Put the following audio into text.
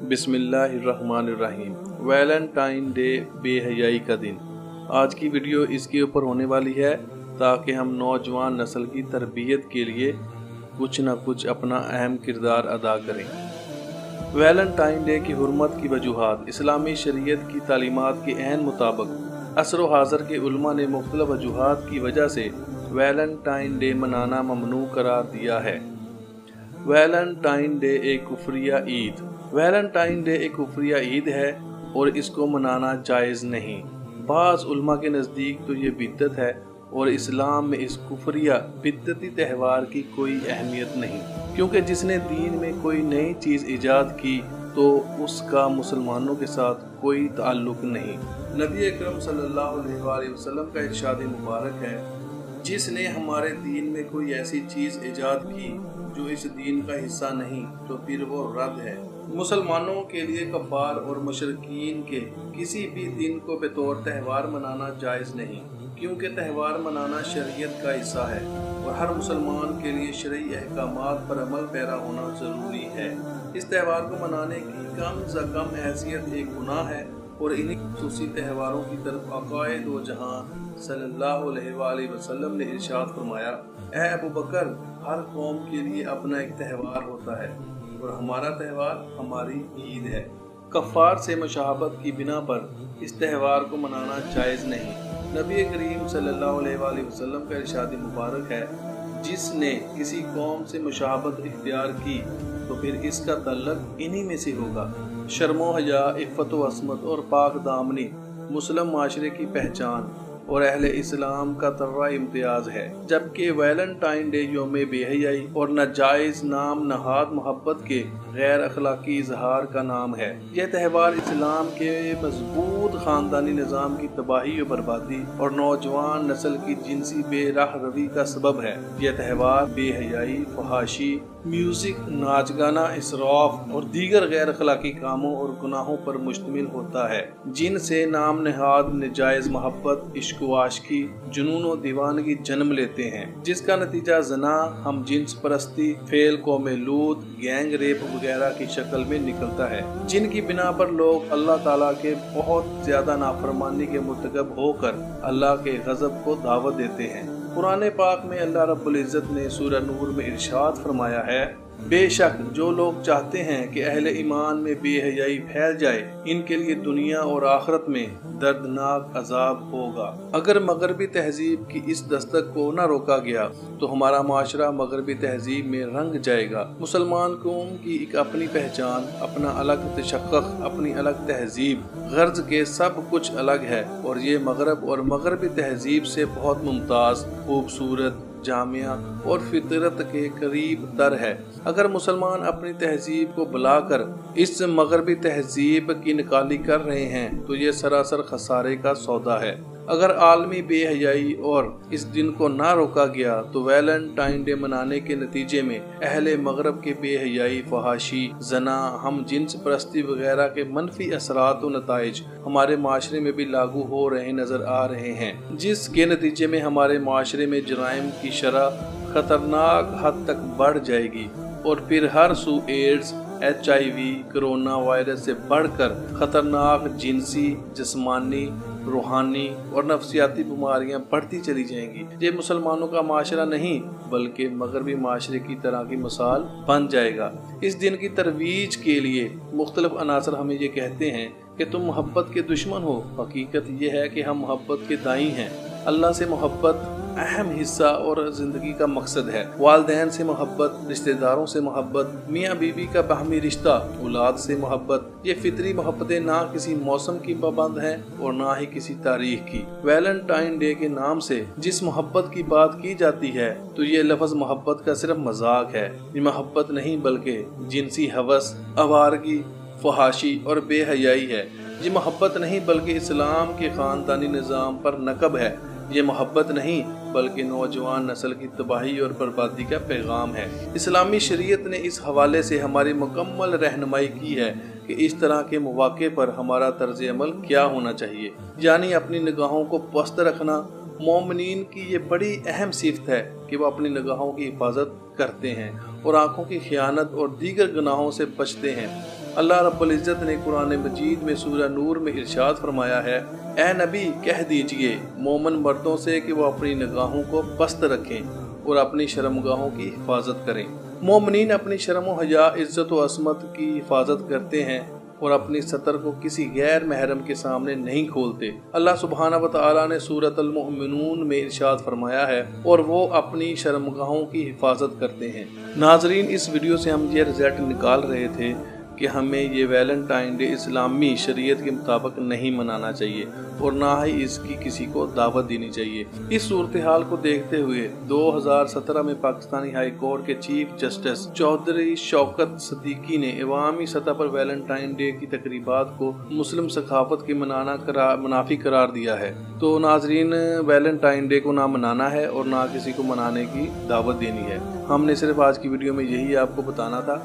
बिस्मिल्लाहिर्रहमानिर्रहीम। Valentine day बे हयाई का दिन। आज की वीडियो इसके ऊपर होने वाली है ताकि हम नौजवान नस्ल की तरबियत के लिए कुछ न कुछ अपना अहम किरदार अदा करें। वैलेंटाइन डे की हुर्मत की वजूहात। इस्लामी शरीयत की तालीमात के ऐन मुताबिक असर हाज़र के उलमा ने मुख्तलिफ वजूहात की वजह से वैलेंटाइन डे मनाना ममनू करार दिया है। वैलेंटाइन डे एक कुफरिया ईद। वैलेंटाइन डे एक कुफरिया ईद है और इसको मनाना जायज़ नहीं। बाज़ उलमा के नज़दीक तो ये बिद्दत है और इस्लाम में इस कुफरिया बिद्दती त्यौहार की कोई अहमियत नहीं, क्योंकि जिसने दीन में कोई नई चीज़ ईजाद की तो उसका मुसलमानों के साथ कोई ताल्लुक नहीं। नबी अकरम सल्लल्लाहु अलैहि वसल्लम का इरशाद मुबारक है, जिसने हमारे दीन में कोई ऐसी चीज़ ईजाद की जो इस दीन का हिस्सा नहीं तो फिर वो रद्द है। मुसलमानों के लिए कफ़ार और मुशरिकीन के किसी भी दिन को बतौर त्यौहार मनाना जायज़ नहीं, क्योंकि त्यौहार मनाना शरीयत का हिस्सा है और हर मुसलमान के लिए शरई अहकामात पर अमल पैरा होना ज़रूरी है। इस त्यौहार को मनाने की कम से कम हैसियत एक गुनाह है और इन्हीं खुसूसी त्यौहारों की तरफ आकाए दो जहां सल्लल्लाहु अलैहि वसल्लम ने इरशाद फरमाया, ऐ अबू बकर, हर कौम के लिए अपना एक त्यौहार होता है और हमारा त्यौहार हमारी ईद है। कफ़ार से मुशाहबत की बिना पर इस त्यौहार को मनाना जायज़ नहीं। नबी करीम सल्लल्लाहु अलैहि वसल्लम का इरशाद मुबारक है, जिसने किसी कौम से मुशाहबत इख्तियार की तो फिर इसका तल्लुक इन्हीं में से होगा। शर्मो हया, इफ़्फ़त व अस्मत और पाक दामनी मुस्लिम माशरे की पहचान और अहले इस्लाम का तर्रा इम्तियाज है, जबकि वैलेंटाइन डे योम बेहयाई और नाजायज़ नाम नहाद मोहब्बत के गैर अखलाकी इजहार का नाम है। यह त्यौहार इस्लाम के मजबूत ख़ानदानी निज़ाम की तबाही और बर्बादी और नौजवान नस्ल की जिनसी बेराह रवी का सबब है। यह त्यौहार बेहयाई, फहाशी, म्यूजिक, नाच गाना, इसराफ और दीगर गैर अखलाकी कामों और गुनाहों पर मुश्तमिल होता है, जिनसे नाम नहाद नाजायज़ मोहब्बत, इश्क व आशिकी, जुनून और दीवानगी जन्म लेते हैं, जिसका नतीजा जना, हम जिन्स परस्ती, फेल कौमे लूत, गैंग रेप वगैरह की शक्ल में निकलता है, जिनकी बिना पर लोग अल्लाह ताला के बहुत ज्यादा नाफरमानी के मुर्तकब होकर अल्लाह के गज़ब को दावत देते हैं। कुरान पाक में अल्लाह रब्बुल इज़्ज़त ने सूरह नूर में इरशाद फरमाया है, बेशक जो लोग चाहते हैं कि अहले ईमान में बेहयाई फैल जाए, इनके लिए दुनिया और आखिरत में दर्दनाक अजाब होगा। अगर मगरबी तहजीब की इस दस्तक को न रोका गया तो हमारा माशरा मगरबी तहजीब में रंग जाएगा। मुसलमान कौम की एक अपनी पहचान, अपना अलग तशक्कुक, अपनी अलग तहजीब, गर्ज के सब कुछ अलग है और ये मगरब और मगरबी तहजीब से बहुत मुमताज, खूबसूरत, जामिया और फितरत के करीब तर है। अगर मुसलमान अपनी तहजीब को बुलाकर इस मगरबी तहजीब की निकाली कर रहे हैं तो ये सरासर खसारे का सौदा है। अगर आलमी बेहयाई और इस दिन को ना रोका गया तो वैलेंटाइन डे मनाने के नतीजे में अहले मगरब के बेहयाई, फहाशी, जना, हम जिन्स परस्ती वगैरह के मनफी असरात और नताइज हमारे माशरे में भी लागू हो रहे नजर आ रहे हैं, जिसके नतीजे में हमारे माशरे में जराइम की शरह खतरनाक हद तक बढ़ जाएगी और फिर हर सू एड्स, HIV, कोरोना वायरस से बढ़कर खतरनाक जिनसी, जिस्मानी, रूहानी और नफ्सियाती बीमारियां बढ़ती चली जाएंगी। ये मुसलमानों का माशरा नहीं बल्कि मगरबी माशरे की तरह की मिसाल बन जाएगा। इस दिन की तरवीज के लिए मुख्तलिफ अनासर हमें ये कहते हैं कि तुम मोहब्बत के दुश्मन हो। हकीकत ये है कि हम मोहब्बत के दाई हैं। अल्लाह से मोहब्बत अहम हिस्सा और ज़िंदगी का मकसद है। वालिदैन से मोहब्बत, रिश्तेदारों से मोहब्बत, मियाँ बीवी का बाहमी रिश्ता, औलाद से मोहब्बत, ये फितरी मोहब्बतें ना किसी मौसम की पाबंद हैं और ना ही किसी तारीख की। वैलेंटाइन डे के नाम से जिस मोहब्बत की बात की जाती है तो ये लफ्ज़ मोहब्बत का सिर्फ मजाक है। ये मोहब्बत नहीं बल्कि जिनसी हवस, आवारगी, फहाशी और बेहयाई है। ये मोहब्बत नहीं बल्कि इस्लाम के ख़ानदानी निज़ाम पर नकब है। ये मोहब्बत नहीं बल्कि नौजवान नस्ल की तबाही और बर्बादी का पैगाम है। इस्लामी शरीयत ने इस हवाले से हमारी मुकम्मल रहनुमाई की है कि इस तरह के मौके पर हमारा तर्ज अमल क्या होना चाहिए, यानी अपनी निगाहों को पस्त रखना। मोमिनीन की ये बड़ी अहम सिफत है कि वह अपनी निगाहों की हिफाजत करते हैं اور آنکھوں کی خیانت اور دیگر گناہوں سے بچتے ہیں۔ اللہ رب العزت نے قرآن مجید میں سورہ نور میں ارشاد فرمایا ہے، اے نبی کہہ دیجئے مومن مردوں سے کہ وہ اپنی نگاہوں کو پست رکھیں اور اپنی شرمگاہوں کی حفاظت کریں۔ مومنین اپنی شرم و حیا، عزت و عصمت کی حفاظت کرتے ہیں اور اپنی سطر کو کسی غیر محرم کے سامنے نہیں کھولتے۔ اللہ سبحانہ و تعالیٰ نے سورۃ المؤمنون میں ارشاد فرمایا ہے، اور وہ اپنی شرمگاہوں کی حفاظت کرتے ہیں۔ ناظرین، اس ویڈیو سے ہم یہ رزلٹ نکال رہے تھے کہ ہمیں یہ ویلنٹائن ڈے اسلامی شریعت کے مطابق نہیں منانا چاہیے اور نہ ہی اس کی کسی کو دعوت دینی چاہیے۔ اس صورتحال کو دیکھتے ہوئے 2017 میں پاکستانی ہائی کورٹ کے چیف جسٹس چودھری شوکت صدیقی نے عوامی سطح پر ویلنٹائن ڈے کی تقریبات کو مسلم ثقافت کے منافی قرار دیا ہے۔ تو ناظرین، ویلنٹائن ڈے کو نہ منانا ہے اور نہ کسی کو منانے کی دعوت دینی ہے۔ ہم نے صرف آج کی ویڈیو میں یہی آپ کو بتانا تھا۔